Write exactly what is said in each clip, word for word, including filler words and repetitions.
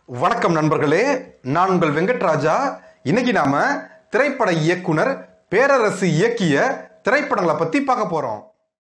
வணக்கம் நண்பர்களே, நான் உங்கள் வெங்கட்ராஜா. இன்னைக்கு நாம திரைப்பட இயக்குனர் பேரரசு இயக்கிய திரைப்படங்களை பத்தி பார்க்க போறோம்.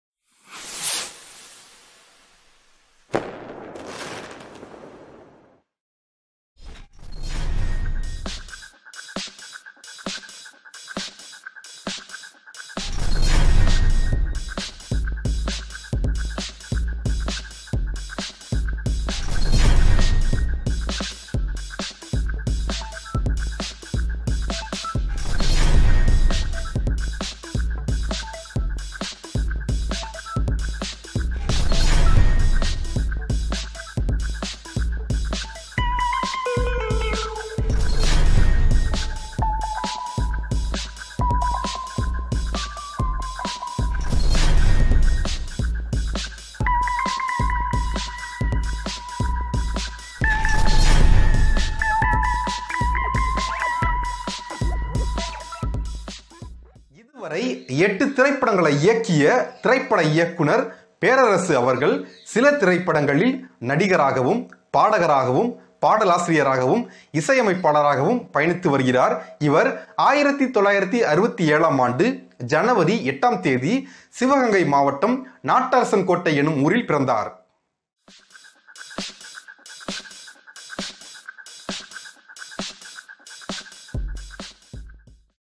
இதுவரை எட்டு திரைப்படங்களை இயக்கிய திரைப்பட இயக்குனர் பேரரசு அவர்கள் சில திரைப்படங்களில் நடிகராகவும் பாடகராகவும் பாடலாசிரியராகவும் இசையமைப்பாளராகவும் பயணித்து வருகிறார். இவர் ஆயிரத்தி தொள்ளாயிரத்தி அறுபத்தி ஏழாம் ஆண்டு ஜனவரி எட்டாம் தேதி சிவகங்கை மாவட்டம் நாட்டரசன் கோட்டை எனும் ஊரில் பிறந்தார்.